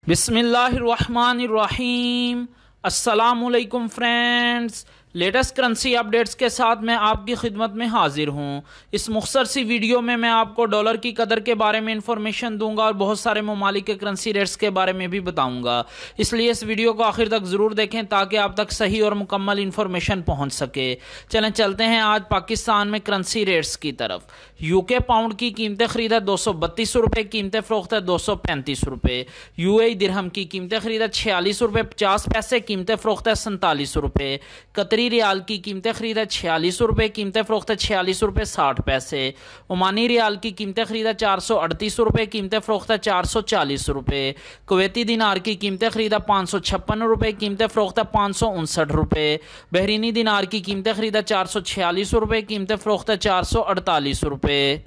बिस्मिल्लाहिर्रहमानिर्रहीम। अस्सलामुअलैकुम friends, latest currency updates के साथ मैं आपकी खिदमत में हाजिर हूँ। इस मुख्तसर सी वीडियो में मैं आपको डॉलर की कदर के बारे में इंफॉर्मेशन दूंगा और बहुत सारे ममालिक के करेंसी रेट्स के बारे में भी बताऊंगा। इसलिए इस वीडियो को आखिर तक ज़रूर देखें ताकि आप तक सही और मुकम्मल इंफॉर्मेशन पहुँच सके। चलें चलते हैं आज पाकिस्तान में करेंसी रेट्स की तरफ। यूके पाउंड की कीमतें खरीदा 232 रुपये, कीमतें फ़रोख्त है 235 रुपये। यूएई दिरहम की कीमतें खरीदा 46 रुपये 50 पैसे, कीमतें फ़रोख्त है 47 रुपये। कतरी रियाल की कीमतें खरीदा 46 रुपये, कीमतें फ़रोख्त है 46 रुपये 60 पैसे। ओमानी रियाल की कीमतें खरीदा 438 रुपये, कीमतें फ़रोख्त है 440 रुपये। कुवैती दिनार की कीमतें खरीदा 556 रुपये, कीमतें फ़रोख्त है 559 रुपये। बहरीनी दिनार की कीमतें खरीदा 446 रुपये, कीमतें फ़रोख्त है 448 रुपये।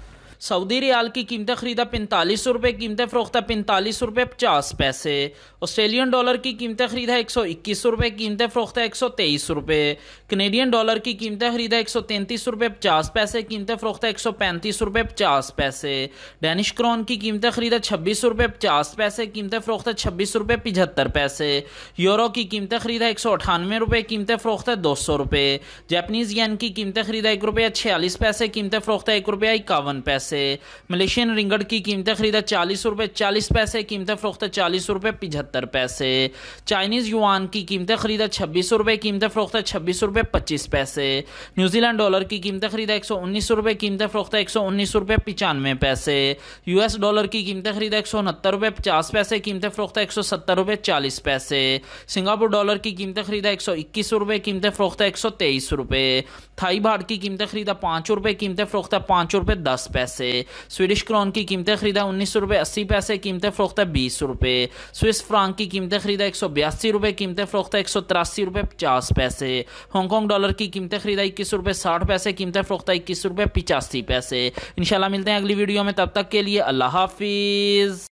सऊदी रियाल की कीमतें खरीदा 45 रुपये, कीमतें फ़रोख्त है 45 रुपये 50 पैसे। ऑस्ट्रेलियन डॉलर की कीमतें खरीदा 121 रुपये, कीमतें फ़रोख्त है 123 रुपये। कनेडियन डॉलर की कीमतें खरीदा 133 रुपये 50 पैसे, कीमतें फ़रोख्त है 135 रुपये 50 पैसे। डैनिश क्रोन की कीमतें खरीदा 26 रुपये 50 पैसे, कीमतें फ़रोख्त है 26 रुपये 75 पैसे। यूरो की कीमतें खरीदा 198 रुपये, कीमतें फ़रोख्त है 200 रुपये। जापानीज़ येन की कीमतें खरीदा 1 रुपया 46 पैसे, कीमतें फ़रोख्त है 1 रुपया 51 पैसे। मलेशियन रिंगट की कीमतें खरीदा 40 रुपये 40 पैसे, कीमतें फ़रोख्त 40 रुपये 75 पैसे। चाइनीज़ युआन की कीमतें खरीदा 26 रुपये, कीमतें फ़रोख्त 26 रुपये 25 पैसे। न्यूजीलैंड डॉलर की कीमतें खरीदा 119 रुपये, कीमतें फ़रोख्त 119 रुपये 95 पैसे। यूएस डॉलर की कीमतें खरीदा 169 रुपये 50 पैसे, कीमतें फ़रोख्त 170 रुपये 40 पैसे। सिंगापुर डॉलर की कीमतें खरीदा 121 रुपये, कीमतें फ़रोख्त 123 रुपये। थाई बाट की कीमतें खरीदा 5 रुपये, कीमतें फ़रोख्त 5 रुपये 10 पैसे। स्वीडिश क्रोन की कीमतें खरीदा 19 रुपये 80 पैसे, कीमतें फ़रोख्त 20 रुपये। स्विस फ्रांक की कीमतें खरीदा 182 रुपये, कीमतें फ़रोख्त 183 रुपये 50 पैसे। हांगकॉन्ग डॉलर की कीमतें खरीदा 21 रुपये 60 पैसे, कीमतें फ़रोख्त 21 रुपये 85 पैसे। इंशाल्लाह मिलते हैं अगली वीडियो में, तब तक के लिए अल्लाह हाफिज़।